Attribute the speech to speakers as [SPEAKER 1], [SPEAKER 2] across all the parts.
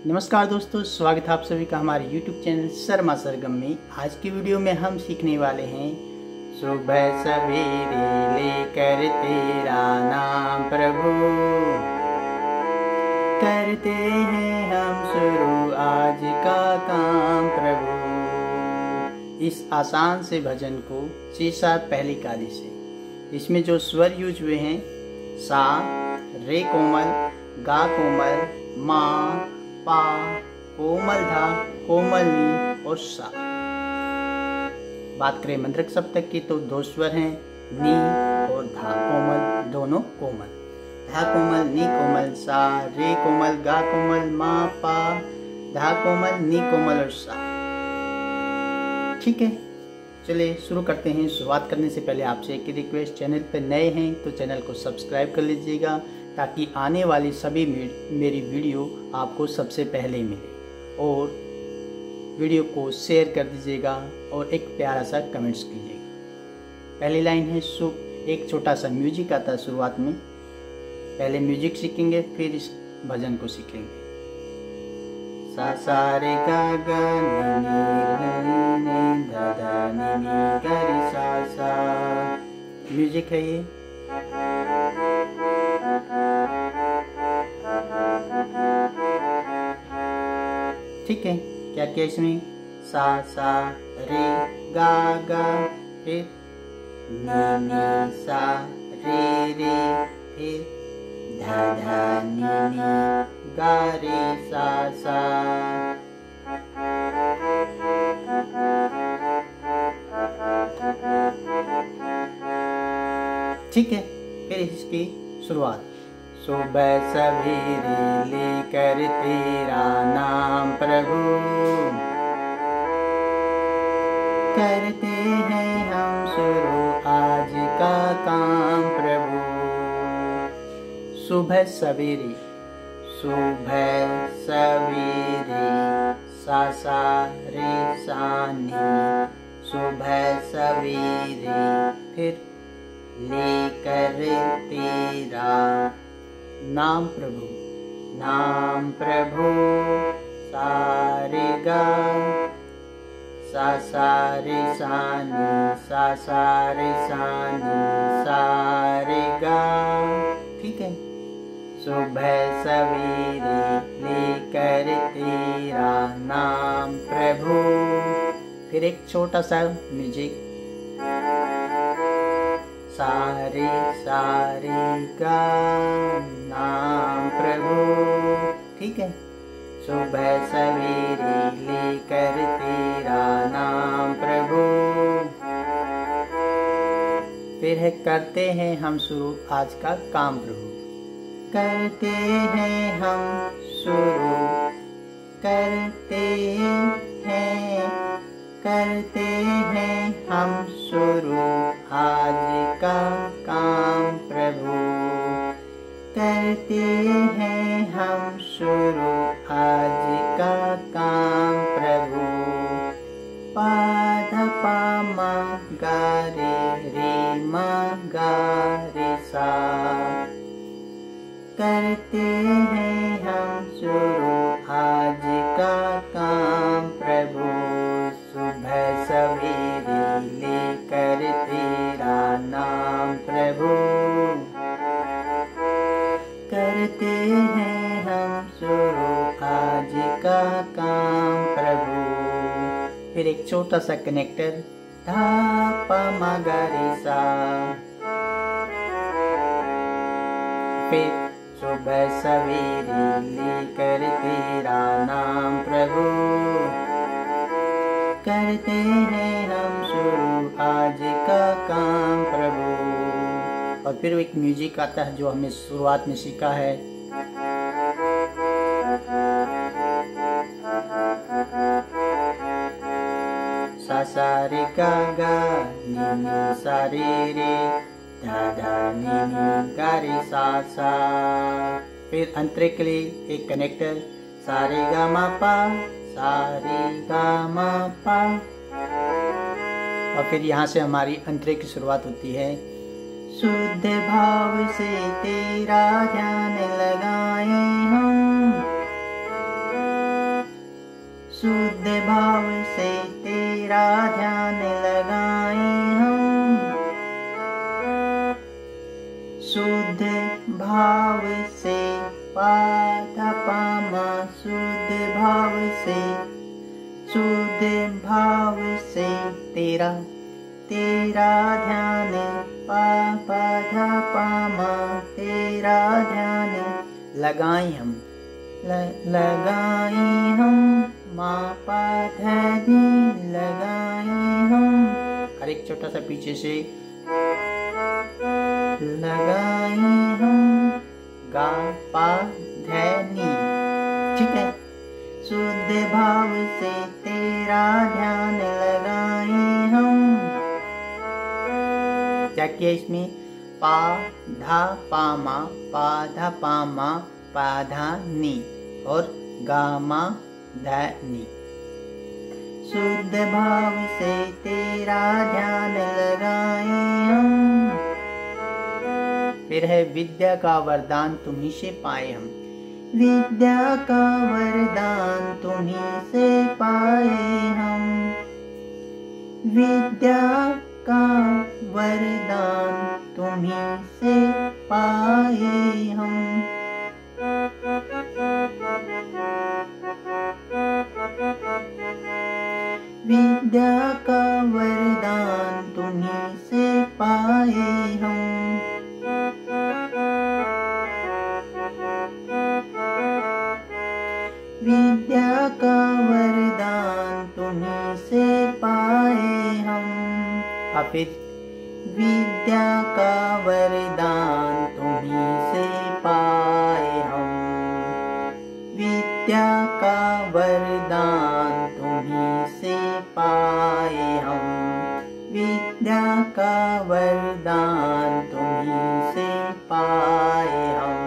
[SPEAKER 1] नमस्कार दोस्तों, स्वागत है आप सभी का हमारे YouTube चैनल शर्मा सरगम में। आज की वीडियो में हम सीखने वाले हैं सुबह सवेरे लेकर तेरा नाम प्रभु, करते हैं हम शुरू आज का काम प्रभु। इस आसान से भजन को 6 पहली काली से, इसमें जो स्वर यूज हुए हैं सा, रे कोमल, गा कोमल, मा, पा, कोमल धा, कोमल नी और सा। बात करें मंत्रक सप्तक की तो 2 स्वर हैं, नी और धा कोमल, दोनों कोमल। धा कोमल, नी कोमल, सा, रे कोमल, गा कोमल, मा, पा, धा कोमल, नी कोमल और सा। ठीक है, चलिए शुरू करते हैं। शुरुआत करने से पहले आपसे एक रिक्वेस्ट, चैनल पर नए हैं तो चैनल को सब्सक्राइब कर लीजिएगा ताकि आने वाली सभी मेरी वीडियो आपको सबसे पहले मिले, और वीडियो को शेयर कर दीजिएगा और एक प्यारा सा कमेंट्स कीजिएगा। पहली लाइन है सुख, एक छोटा सा म्यूजिक आता है शुरुआत में। पहले म्यूजिक सीखेंगे फिर इस भजन को सीखेंगे। सा सा रे गा गा नी नी धा धा नी नी गा रे सा सा। म्यूजिक है ये। ठीक है, क्या किया इसमें? सा सा रे गा गा, फिर नी नी सा रे रे, फिर धा धा नी नी गा रे सा सा। ठीक है, फिर इसकी शुरुआत। सुबह सवेरे लेकर तेरा नाम प्रभु, करते हैं हम शुरू आज का काम प्रभु। सुबह सवेरे, सुबह सवेरे, सा सा रे सा नी, सुबह सवेरे, फिर लेकर तेरा नाम प्रभु, नाम प्रभु, सा रे गा, सा सा रे सा नी, सा सा रे सा नी, सा रे गा। ठीक है, सुबह सवेरे लेकर तेरा नाम प्रभु। फिर एक छोटा सा म्यूजिक, सारे सारे गा नाम प्रभु। ठीक है, सुबह सवेरे लेकर तेरा नाम प्रभु। फिर है करते हैं हम शुरू आज का काम प्रभु, करते हैं हम शुरू, करते हैं हम शुरू आज का काम प्रभु, करते हैं हम शुरू आज का काम प्रभु। पा धा पा मा गा रे मा गा रे सा, करते हैं हम शुरू आज का काम प्रभु। सुबह सवेरे लेकर तेरा नाम प्रभु, करते हैं हम शुरू आज का काम प्रभु। फिर एक छोटा सा कनेक्टर, धा पा मा गा रे सा। फिर सुबह सवेरे लेकर तेरा नाम प्रभु, करते हैं हम शुरू आज का काम प्रभु। और फिर एक म्यूजिक आता है जो हमने शुरुआत में सीखा है। सा सा रे गा गा नी नी सा रे रे, धा धा नी नी गा रे सा सा। फिर अंतरिक के लिए एक कनेक्टर, सा रे गा मा पा, सा रे गा मा पा। और फिर यहाँ से हमारी अंतरिक की शुरुआत होती है। शुद्ध भाव से तेरा ध्यान लगाए हम, शुद्ध भाव से तेरा ध्यान लगाएं हम, शुद्ध भाव से पा धा पा मा, शुद्ध भाव से, शुद्ध भाव से तेरा ध्यान पा पा धा पा मा, तेरा ध्यान लगाएं हम, लगाएं हम, मा पा धा नी लगाएं हम। और एक छोटा सा पीछे से लगाएं हम, गा पा धा नी। ठीक है, शुद्ध भाव से तेरा ध्यान लगाएं हम। क्या किया इसमें? पा धा पा मा, पा धा पा मा, पा धा नी और गा मा धा नी। शुद्ध भाव से तेरा ध्यान लगाएं हम। फिर है विद्या का वरदान तुम्ही से पाए हम, विद्या का वरदान तुम्ही से पाए हम, विद्या का वरदान तुम्ही से पाए हम। विद्या का वरदान तुम्ही से पाए हम। विद्या का वरदान तुम्ही से पाए हम। फिर विद्या का वरदान तुम्ही से पाए हम, विद्या का वरदान तुम्ही से पाए हम, विद्या का वरदान तुम्ही से पाए हम।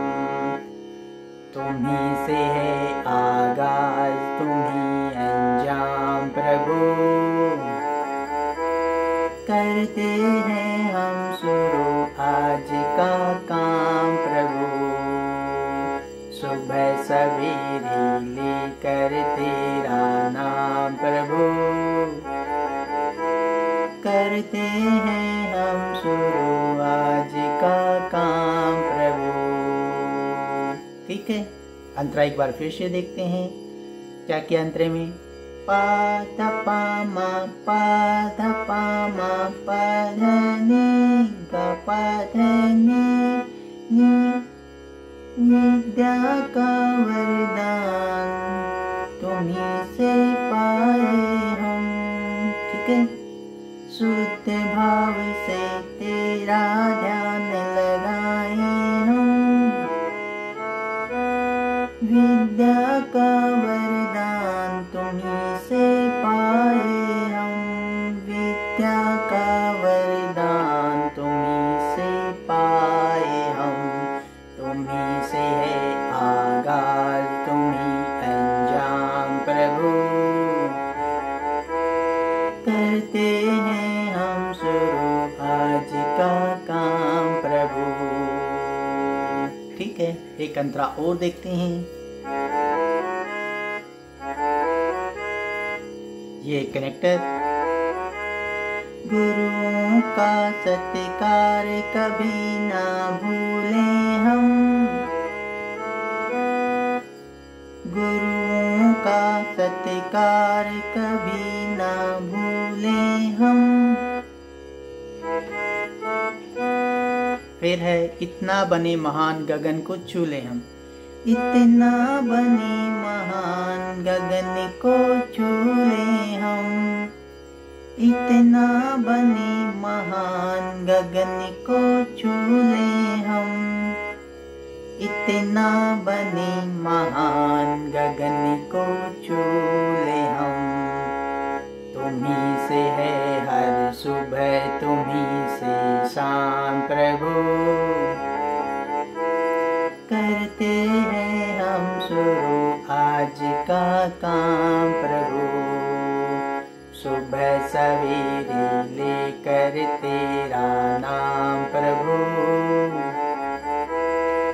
[SPEAKER 1] तुम्ही से है आगाज, तुम्ही अंजाम प्रभु, करते हैं हम शुरू आज का काम प्रभु। सुबह सवेरे लेकर तेरा नाम प्रभु, करते हैं हम शुरू आज का काम प्रभु। ठीक है, अंतरा एक बार फिर से देखते हैं। क्या किया अंतरे में? पा धा पा मा, पा धा पा मा, पा धा नी, गा पा धा नी, नी। विद्या का वरदान तुम्ही से पाए हम। ठीक है, शुद्ध भाव से तेरा ध्यान लगाएं हम, विद्या का वरदान तुम्ही से पाए हम, विद्या का वरदान तुम्ही से पाए हम। तुम्ही से है आगाज, तुम्ही अंजाम प्रभु, करते हैं हम शुरू आज का काम प्रभु। ठीक है, एक अंतरा और देखते हैं। ये कनेक्टर। गुरुओं का सत्कार कभी ना भूलें हम, गुरुओं का सत्कार कभी ना भूलें हम। फिर है इतना बने महान गगन को छू ले हम, इतना बने महान गगन को छू ले हम, इतना बने महान गगन को छू ले हम, इतना बने महान गगन को छू ले हम। तुम्ही से है हर सुबह, तुम्ही से शाम प्रभु, करते हैं हम शुरू आज का काम प्रभु। सुबह सवेरे लेकर तेरा नाम प्रभु,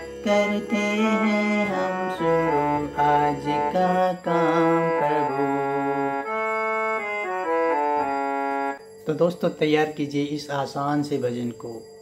[SPEAKER 1] करते हैं हम शुरू आज का काम प्रभु। तो दोस्तों तैयार कीजिए इस आसान से भजन को।